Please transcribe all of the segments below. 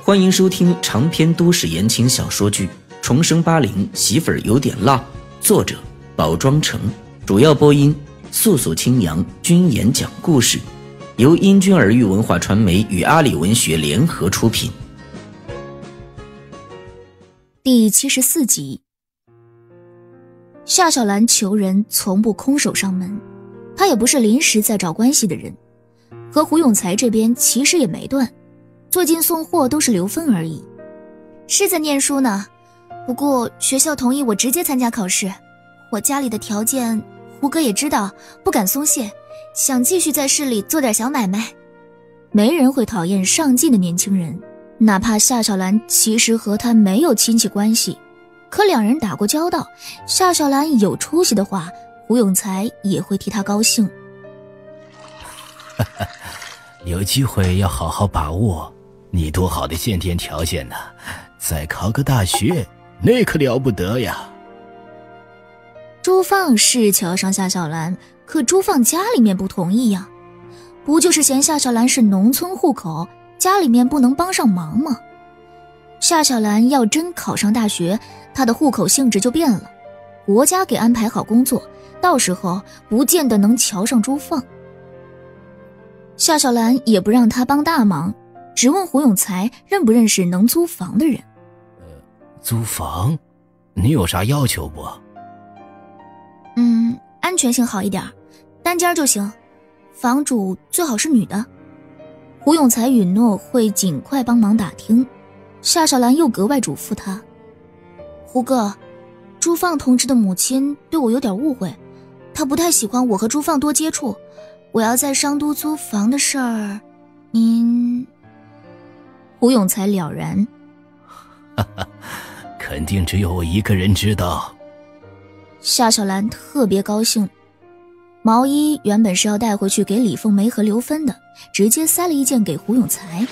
欢迎收听长篇都市言情小说剧《重生80媳妇儿有点辣》，作者宝庄城，主要播音素素清扬，君言讲故事，由英君儿育文化传媒与阿里文学联合出品。 第74集。夏小兰求人从不空手上门，她也不是临时在找关系的人，和胡永才这边其实也没断，最近送货都是刘芬而已。是在念书呢，不过学校同意我直接参加考试，我家里的条件胡哥也知道，不敢松懈，想继续在市里做点小买卖。没人会讨厌上进的年轻人，哪怕夏小兰其实和他没有亲戚关系，可两人打过交道，夏小兰有出息的话，胡永才也会替他高兴。 有机会要好好把握，你多好的先天条件呢，再考个大学那可了不得呀。 朱放是瞧上夏小兰，可朱放家里面不同意呀，不就是嫌夏小兰是农村户口，家里面不能帮上忙吗？夏小兰要真考上大学，她的户口性质就变了，国家给安排好工作，到时候不见得能瞧上朱放。夏小兰也不让他帮大忙，只问胡永才认不认识能租房的人。 租房？你有啥要求不？ 安全性好一点，单间就行，房主最好是女的。胡永才允诺会尽快帮忙打听，夏小兰又格外嘱咐他：胡哥，朱放同志的母亲对我有点误会，她不太喜欢我和朱放多接触，我要在商都租房的事儿，您……胡永才了然， 肯定只有我一个人知道。 夏小兰特别高兴，毛衣原本是要带回去给李凤梅和刘芬的，直接塞了一件给胡永才。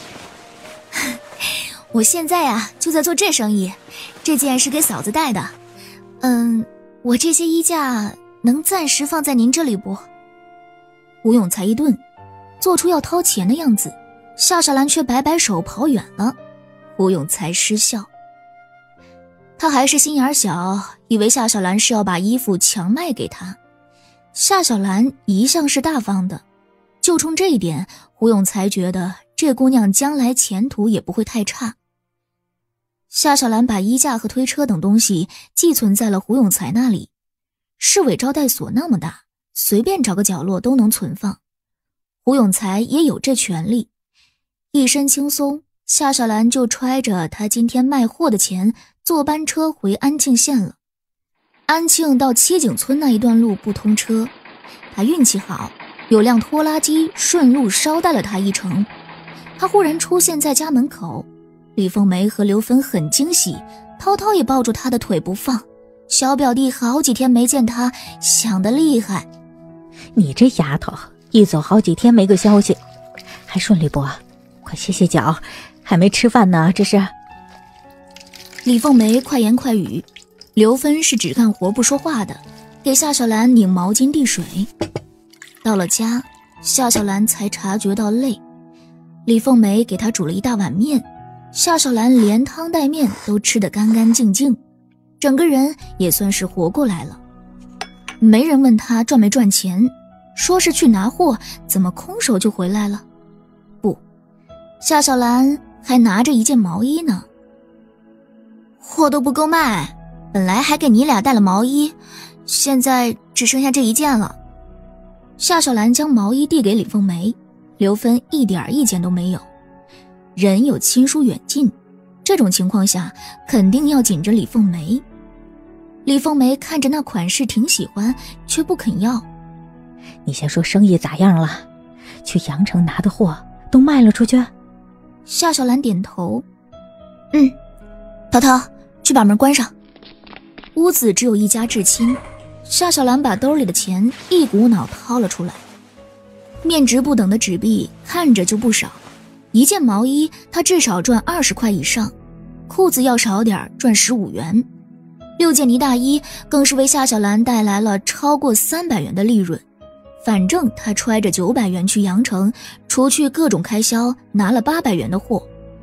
我现在就在做这生意，这件是给嫂子带的。我这些衣架能暂时放在您这里不？胡永才一顿，做出要掏钱的样子，夏小兰却摆摆手跑远了。胡永才失笑，他还是心眼小，以为夏小兰是要把衣服强卖给他。夏小兰一向是大方的，就冲这一点，胡永才觉得这姑娘将来前途也不会太差。夏小兰把衣架和推车等东西寄存在了胡永才那里，市委招待所那么大，随便找个角落都能存放，胡永才也有这权利。一身轻松，夏小兰就揣着她今天卖货的钱坐班车回安庆县了。安庆到七井村那一段路不通车，她运气好，有辆拖拉机顺路捎带了她一程。她忽然出现在家门口，李凤梅和刘芬很惊喜，涛涛也抱住她的腿不放。小表弟好几天没见她，想得厉害。 你这丫头一走好几天没个消息，还顺利不？快歇歇脚，还没吃饭呢，这是。 李凤梅快言快语，刘芬是只干活不说话的，给夏小兰拧毛巾递水。到了家，夏小兰才察觉到累，李凤梅给她煮了一大碗面，夏小兰连汤带面都吃得干干净净，整个人也算是活过来了。没人问她赚没赚钱，说是去拿货，怎么空手就回来了？不，夏小兰还拿着一件毛衣呢。货都不够卖，本来还给你俩带了毛衣，现在只剩下这一件了。夏小兰将毛衣递给李凤梅，刘芬一点意见都没有。人有亲疏远近，这种情况下肯定要紧着李凤梅。李凤梅看着那款式挺喜欢，却不肯要。 你先说生意咋样了？去阳城拿的货都卖了出去？ 夏小兰点头。涛涛，去把门关上。屋子只有一家至亲，夏小兰把兜里的钱一股脑掏了出来。面值不等的纸币看着就不少，一件毛衣她至少赚20块以上，裤子要少点赚15元，6件呢大衣更是为夏小兰带来了超过300元的利润。反正她揣着900元去阳城，除去各种开销拿了800元的货，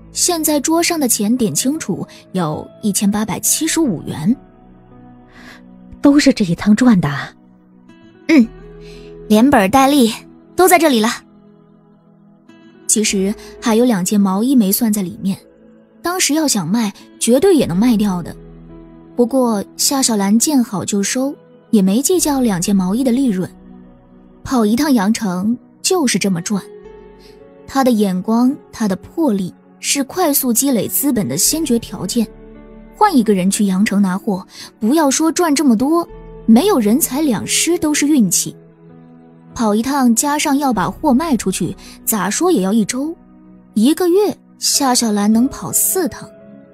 现在桌上的钱点清楚，有1875元。 都是这一趟赚的。 连本带利都在这里了。其实还有2件毛衣没算在里面，当时要想卖，绝对也能卖掉的。不过夏小兰见好就收，也没计较2件毛衣的利润。跑一趟阳城就是这么赚。他的眼光，他的魄力，是快速积累资本的先决条件。换一个人去阳城拿货，不要说赚这么多，没有人财两失都是运气。跑一趟加上要把货卖出去，咋说也要1周，1个月夏小兰能跑4趟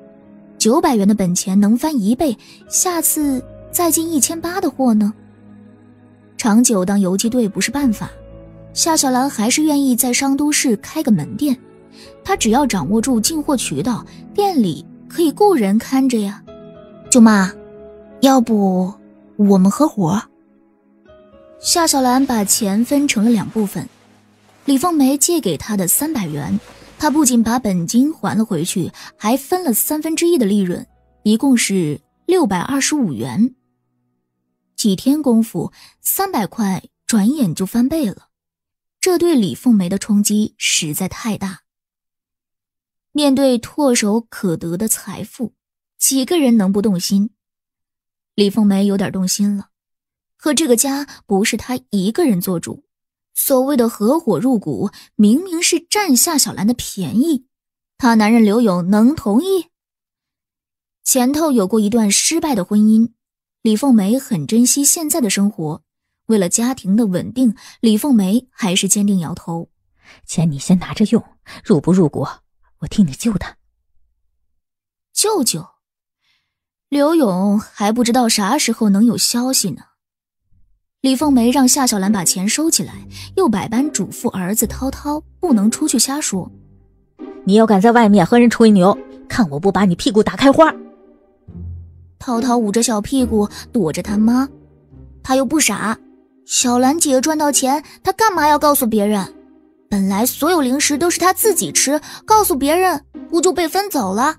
，900元的本钱能翻1倍，下次再进1800的货呢？长久当游击队不是办法，夏小兰还是愿意在商都市开个门店。她只要掌握住进货渠道，店里可以雇人看着呀。舅妈，要不我们合伙？夏小兰把钱分成了2部分，李凤梅借给她的300元，她不仅把本金还了回去，还分了1/3的利润，一共是625元。几天功夫，300块转眼就翻倍了，这对李凤梅的冲击实在太大。面对唾手可得的财富，几个人能不动心？李凤梅有点动心了。可这个家不是她一个人做主，所谓的合伙入股，明明是占夏小兰的便宜，她男人刘勇能同意？前头有过一段失败的婚姻，李凤梅很珍惜现在的生活，为了家庭的稳定，李凤梅还是坚定摇头。 钱你先拿着用，入不入股，我替你救他。 舅舅，刘勇还不知道啥时候能有消息呢。李凤梅让夏小兰把钱收起来，又百般嘱咐儿子涛涛不能出去瞎说。 你要敢在外面和人吹牛，看我不把你屁股打开花。 涛涛捂着小屁股躲着他妈，他又不傻，小兰姐赚到钱，他干嘛要告诉别人？本来所有零食都是他自己吃，告诉别人不就被分走了？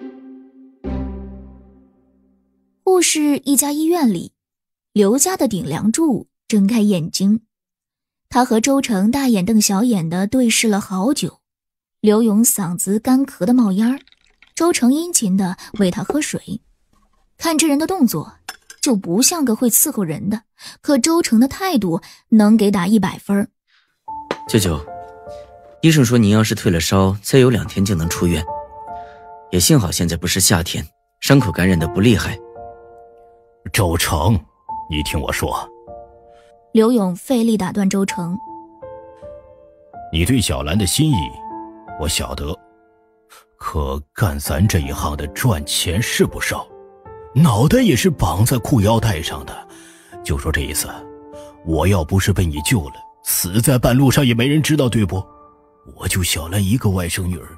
护士一家医院里，刘家的顶梁柱睁开眼睛，他和周成大眼瞪小眼的对视了好久。刘勇嗓子干咳的冒烟，周成殷勤的喂他喝水。看这人的动作就不像个会伺候人的，可周成的态度能给打100分。 舅舅，医生说您要是退了烧，再有2天就能出院。也幸好现在不是夏天，伤口感染的不厉害。 周成，你听我说。 刘勇费力打断周成。 你对小兰的心意我晓得，可干咱这一行的赚钱是不少，脑袋也是绑在裤腰带上的。就说这一次，我要不是被你救了，死在半路上也没人知道，对不？我就小兰一个外甥女儿，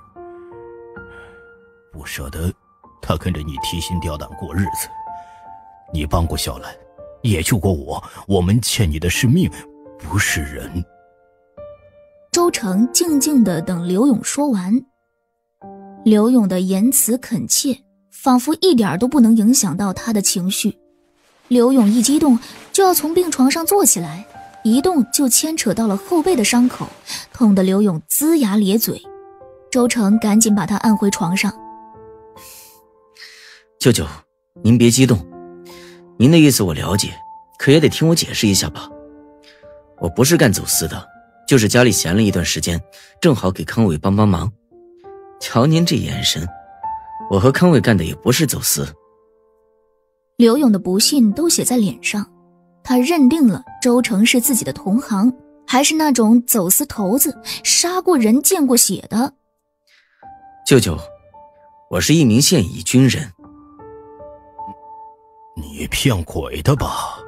不舍得她跟着你提心吊胆过日子。你帮过小兰，也救过我，我们欠你的是命，不是人。 周成静静地等刘勇说完。刘勇的言辞恳切，仿佛一点都不能影响到他的情绪。刘勇一激动就要从病床上坐起来，一动就牵扯到了后背的伤口，痛得刘勇龇牙咧嘴。周成赶紧把他按回床上。 舅舅，您别激动，您的意思我了解，可也得听我解释一下吧。我不是干走私的，就是家里闲了一段时间，正好给康伟帮帮忙。瞧您这眼神，我和康伟干的也不是走私。 刘勇的不信都写在脸上，他认定了周成是自己的同行，还是那种走私头子，杀过人见过血的。 舅舅，我是一名现役军人。 你骗鬼的吧？